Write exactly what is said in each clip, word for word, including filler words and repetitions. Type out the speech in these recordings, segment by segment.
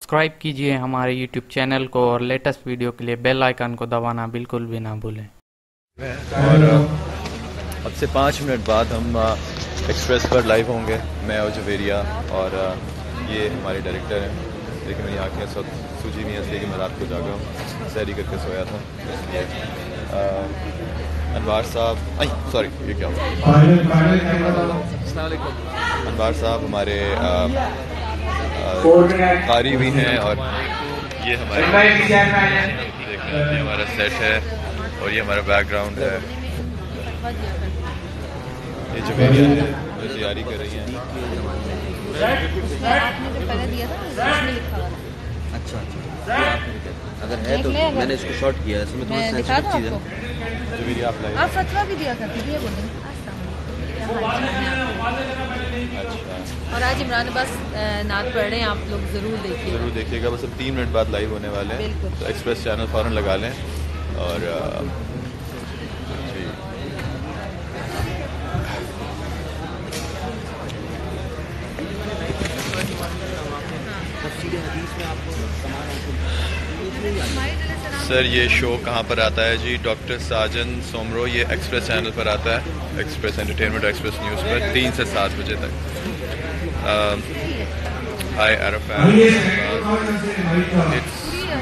Subscribe कीजिए हमारे YouTube channel को और लेटेस्ट वीडियो के लिए बेल आइकन को दबाना बिल्कुल भी ना भूलें। और अब से पाँच मिनट बाद हम एक्सप्रेस पर लाइव होंगे, मैं और जवेरिया और ये हमारे डायरेक्टर हैं। लेकिन मेरी आँखें इस वक्त सूझी नहीं है इसलिए कि मैं रात को जागा हूँ, सैरी करके सोया था इसलिए। अनवार साहब, आई सॉरी ये क्या हुआ, अनवार साहब हमारे कारी भी हैं और ये हमारे देखना ये हमारा सेट है और ये हमारा बैकग्राउंड है। ये जवेरिया है जो तैयारी कर रही हैं। अच्छा अच्छा, अगर है तो मैंने इसको शॉर्ट किया है, इसमें थोड़ा सेंसिटिव चीज़ है। जवेरिया आप लाइव आप फतवा भी दिया करती थी ये बोलें। अच्छा, और आज इमरान अब्बास नात पढ़ रहे हैं, आप लोग ज़रूर देखिए ज़रूर देखिएगा। बस अब तीन मिनट बाद लाइव होने वाले हैं, तो एक्सप्रेस चैनल फ़ौरन लगा लें। और जी सर ये शो कहाँ पर आता है जी? डॉक्टर साजन सोमरो, ये एक्सप्रेस चैनल पर आता है, एक्सप्रेस एंटरटेनमेंट एक्सप्रेस न्यूज़ पर तीन से सात बजे तक। Hi Arafat, it's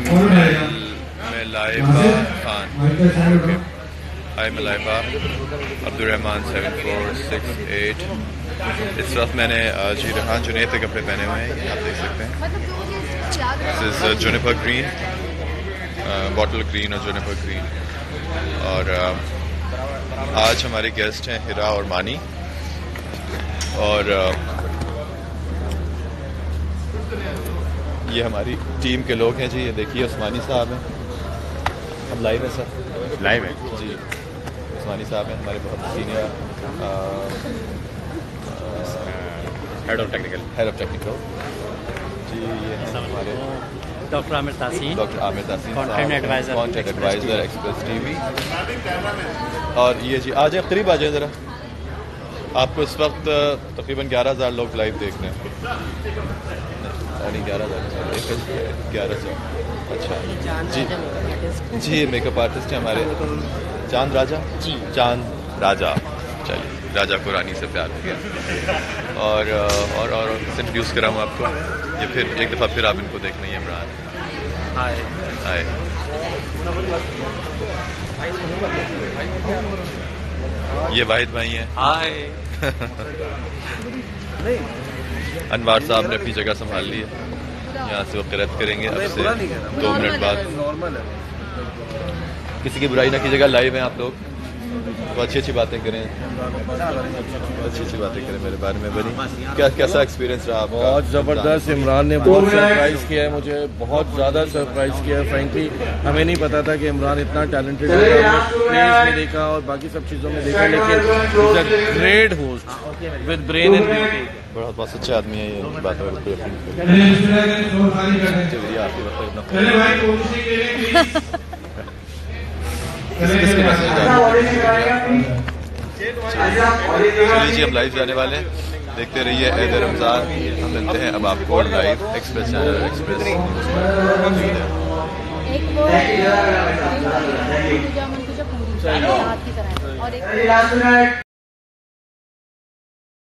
Malaiba Khan. Hi Malaiba, Abdulrahman seven four six eight. इस वक्त मैंने जी रेहान जुनैद के कपड़े पहने हुए हैं, आप देख सकते हैं। This is juniper green, bottle green और जुनिपर ग्रीन। और uh, आज हमारे गेस्ट हैं हिरा और मानी। और uh, ये हमारी टीम के लोग हैं जी, ये देखिए उस्मानी साहब हैं। हम लाइव हैं सर, लाइव हैं जी। उस्मानी साहब हैं हमारे बहुत senior head of technical head of technical जी। ये हैं हमारे doctor Aamir Taseen, doctor Aamir Taseen content advisor content advisor Express TV. और ये जी आ जाए, करीब आ जाए ज़रा। आपको इस वक्त तकरीबन ग्यारह हज़ार लोग लाइव देख रहे हैं, नहीं ग्यारह हज़ार ग्यारह सौ। अच्छा जी जी, मेकअप आर्टिस्ट हैं हमारे चांद राजा जी, चांद राजा। चलिए, राजा को रानी से प्यार हो गया। और और और इंट्रोड्यूस कराऊँ आपको, ये फिर एक दफ़ा फिर आप इनको देखना ही है। इमरान हाय हाय, ये वाहिद भाई हैं। हाय अनवार साहब ने अपनी जगह संभाल ली है, यहाँ से वो क़िरात करेंगे अब से दो मिनट बाद। किसी की बुराई ना कीजिएगा, लाइव हैं आप लोग, तो अच्छी अच्छी बातें करें, अच्छी अच्छी बातें करें मेरे बारे में। बनी क्या कैसा एक्सपीरियंस रहा आपका? बहुत ज़बरदस्त। इमरान ने बहुत सरप्राइज़ किया है मुझे, बहुत ज़्यादा सरप्राइज़ किया है। फ्रेंकली हमें नहीं पता था कि इमरान इतना टैलेंटेड है। प्लेयर्स में देखा और बाकी सब चीज़ों में देखा, लेकिन is a great host with brain and beauty. बहुत बहुत अच्छे आदमी है, ये बात में बिल्कुल यकीन चलिए जी, हम लाइव जाने वाले हैं, देखते रहिए ऐद रमज़ान। हम मिलते हैं अब आपको live Express channel Express news पर।